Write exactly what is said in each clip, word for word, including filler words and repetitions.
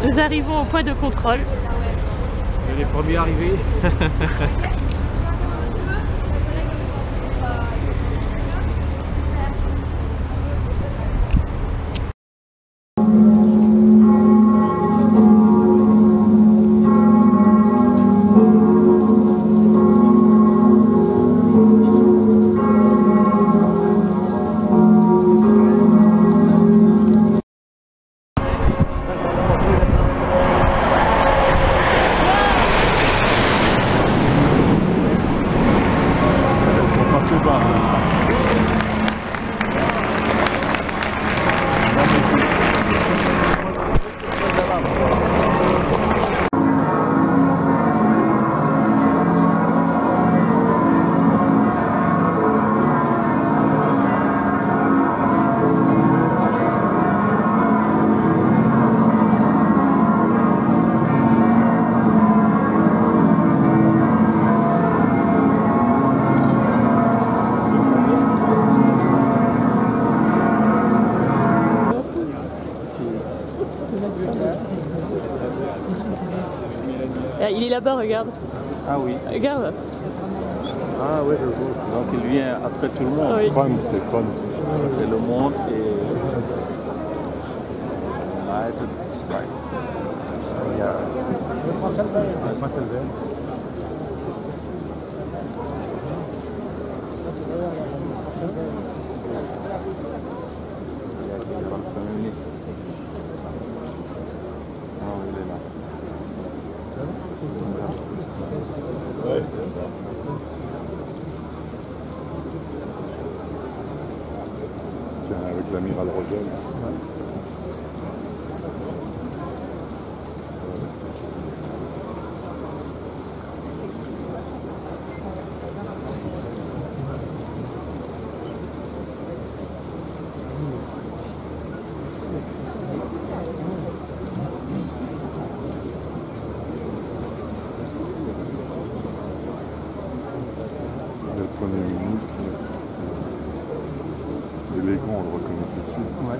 Nous arrivons au point de contrôle. Les premiers arrivés. Il est là-bas, regarde. Ah oui. Regarde. Ah oui, je vois. Donc il vient après tout le monde. Oui. Fun, c'est fun. C'est le monde et... United States. Yeah. Avec l'amiral Rogel. Le Premier ministre, élégant, on le reconnaît tout de suite. Ouais.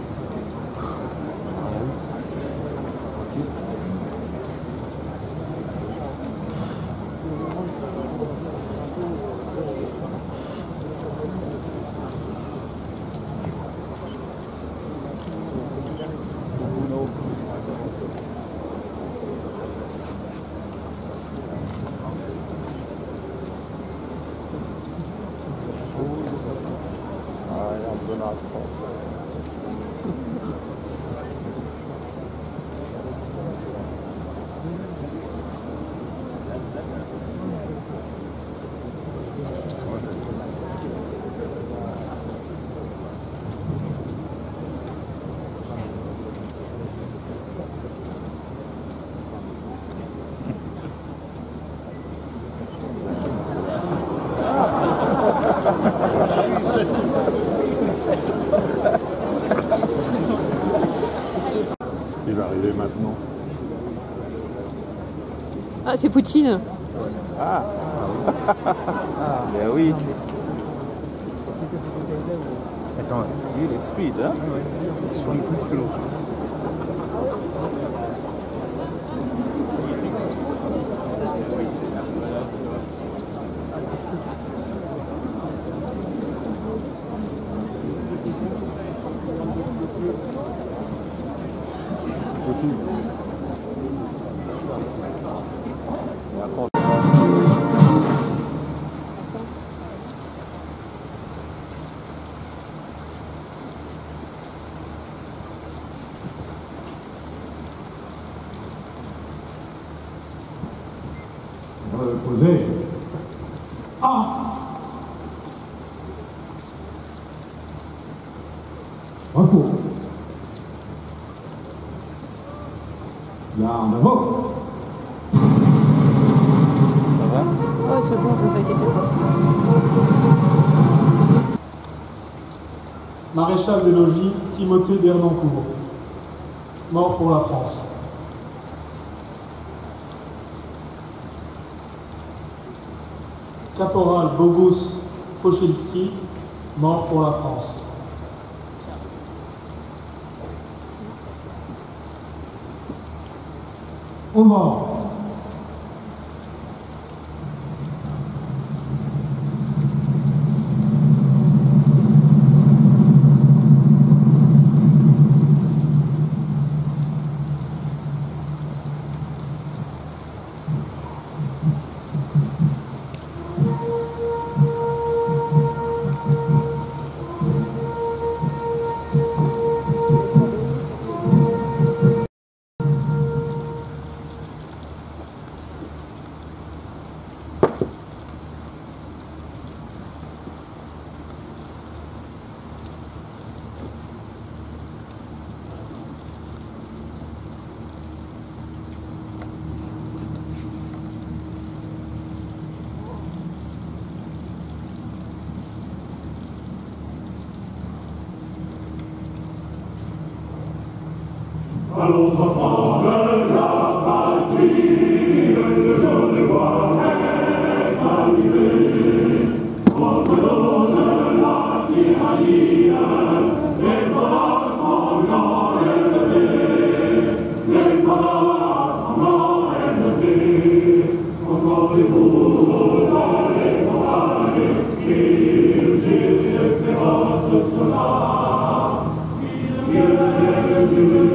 Il va arriver maintenant. Ah, c'est Poutine. Ah, ah ben oui. Attends, lui il est speed, hein? Ils sont plus que l'autre. Posé. Ah. Repos. Garde à vous. Ça va? Oh, c'est bon, ne vous inquiétez pas. Maréchal des logis, Timothée Bernancourt. Mort pour la France. Caporal Bogus Pochilski, mort pour la France. Au mort. Allons entendre la patrie, le jaune voile est arrivé. Contre nous de la tyrannie, les bras sanglants élevés, les bras sanglants élevés. Encore des bouts dans les montagnes, ils gilent ces féroces soldats. Ils gilent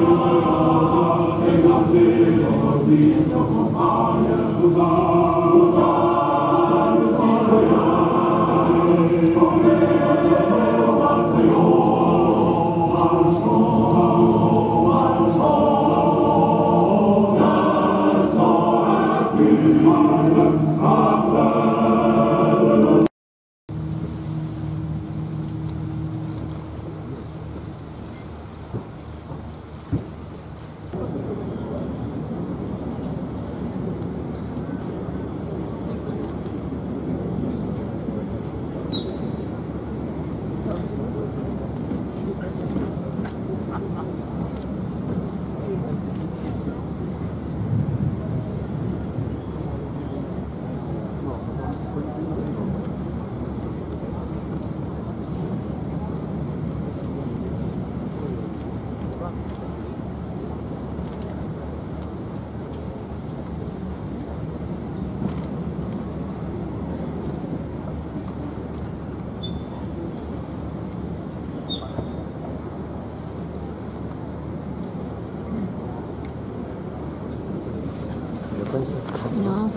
Non.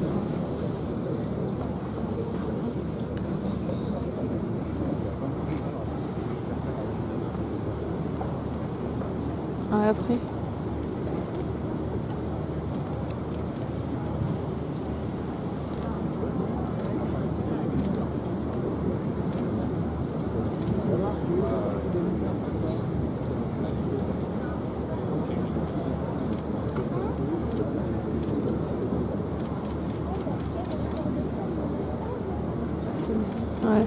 Ah, après. Ouais.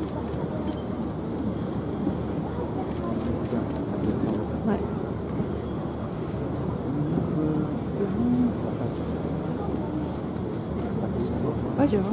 Ouais. Ouais, je vois.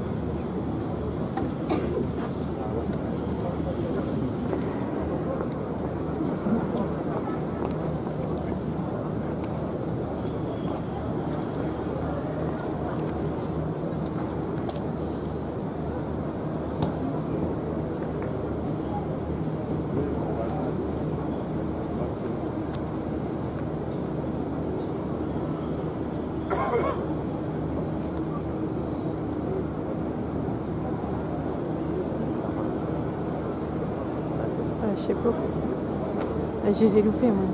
Je sais pas. Je les ai loupés, moi.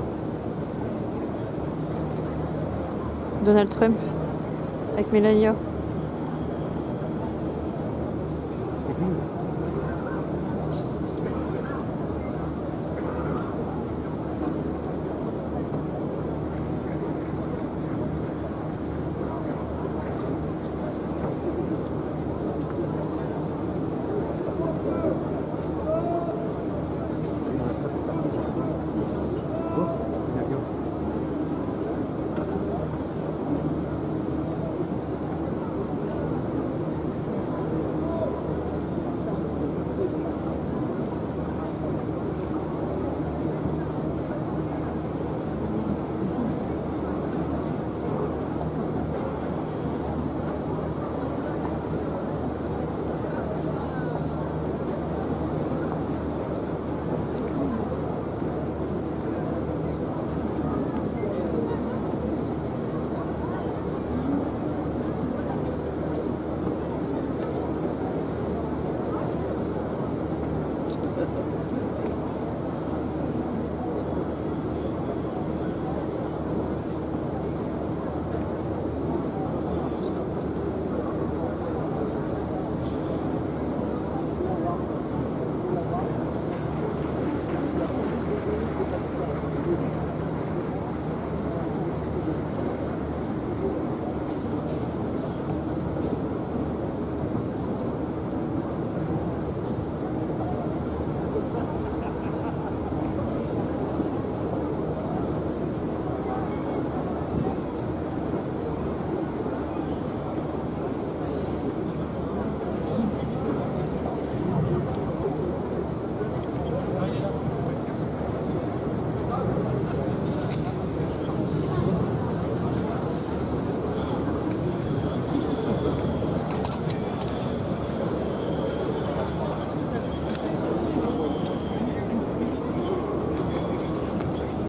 Donald Trump avec Melania.